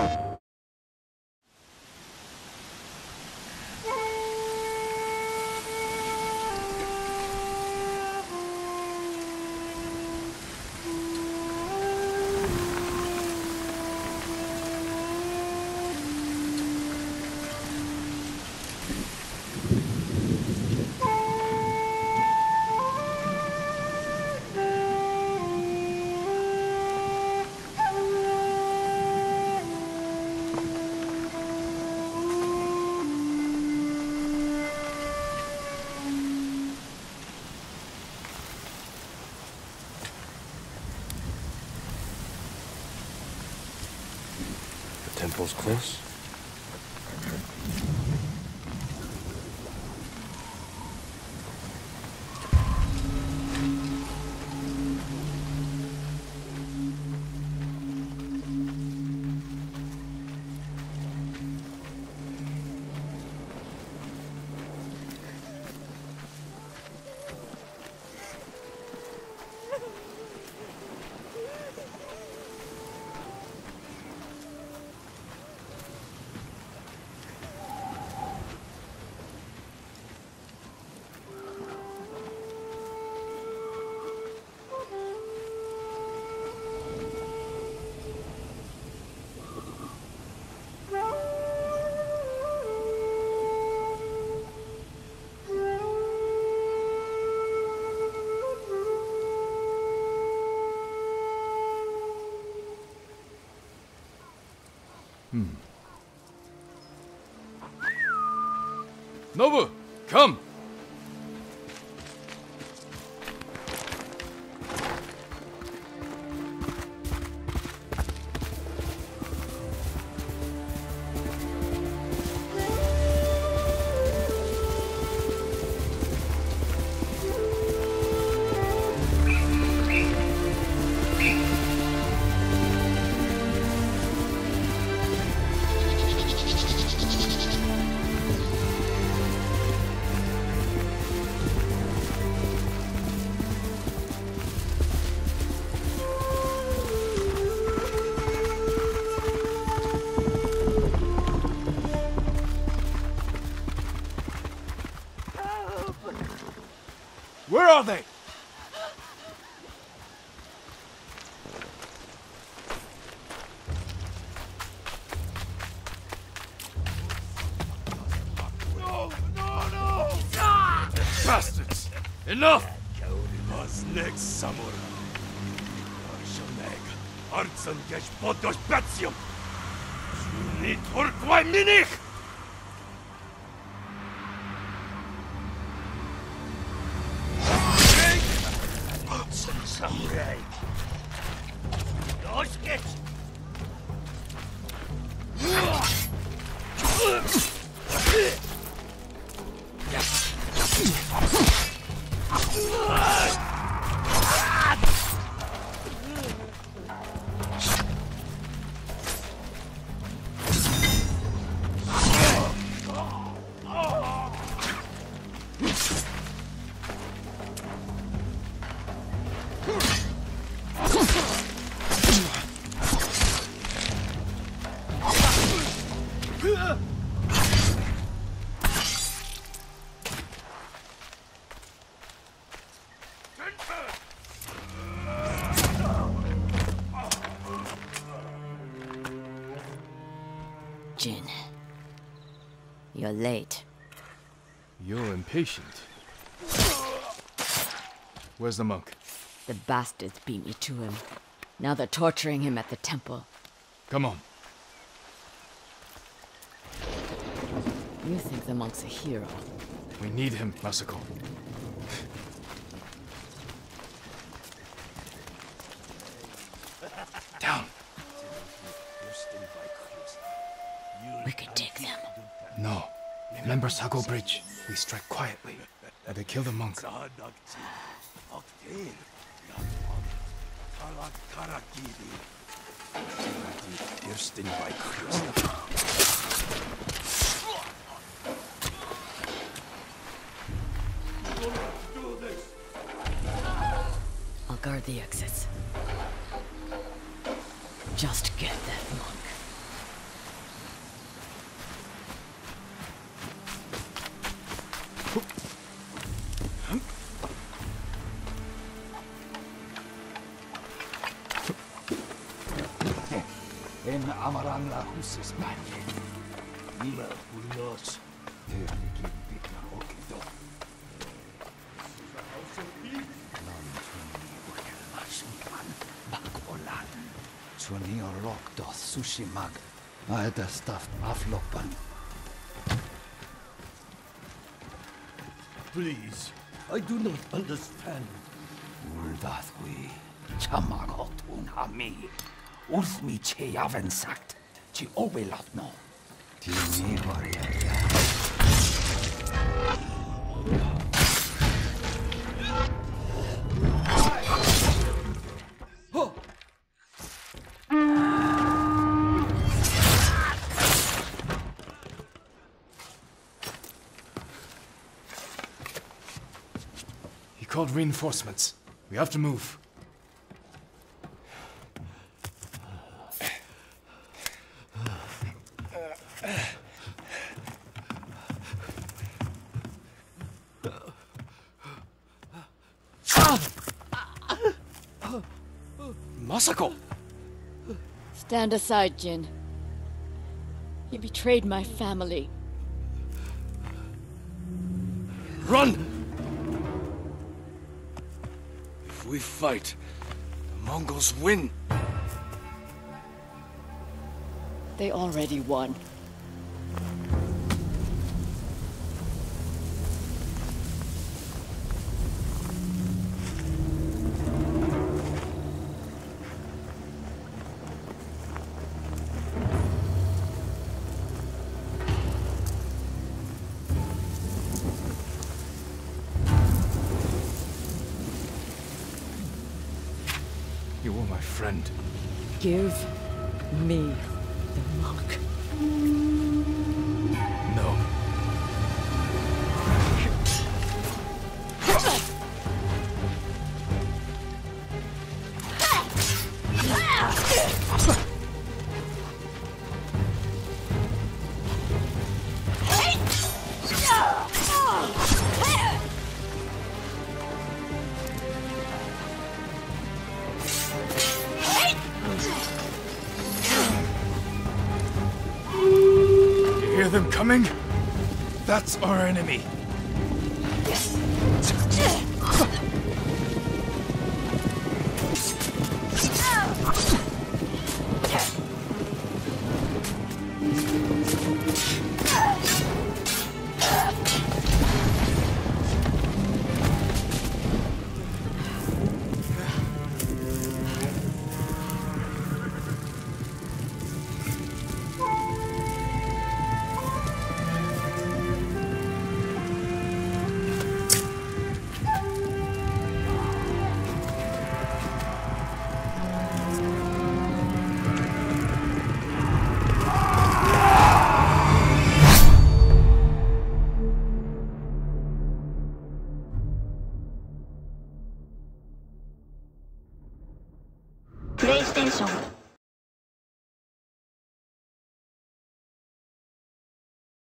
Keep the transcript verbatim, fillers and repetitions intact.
Temple's close. Hmm. Nobu, come! Where are they? No, no, no! Ah! Bastards! Enough! Was next samurai? Arshoneg, Artsan gesh podos Betsium! Ni Turkwai Minich! Samurai! Los geht's! Jin, you're late. You're impatient. Where's the monk? The bastards beat me to him. Now they're torturing him at the temple. Come on. You think the monk's a hero? We need him, Masako. Down. We could take them. No. Remember Sago Bridge? We strike quietly. And they kill the monk. I'll guard the exits. Just get that monk. Ken amarang la husis man. Ima ulos. Ternikin bigla okito. Lantuni ukelmasumpan bakolan. Suni orokto sushimag. Aeta staff aflopan. Please, I do not understand. Uldathwi. Chamagotun hami. Ulfmi che yaven sagt. Chi obelatno. Tini variaria. He called reinforcements. We have to move. Masako! Stand aside, Jin. You betrayed my family. Run! If we fight, the Mongols win. They already won. You were my friend. Give me the mark. No. Hear them coming? That's our enemy. PlayStation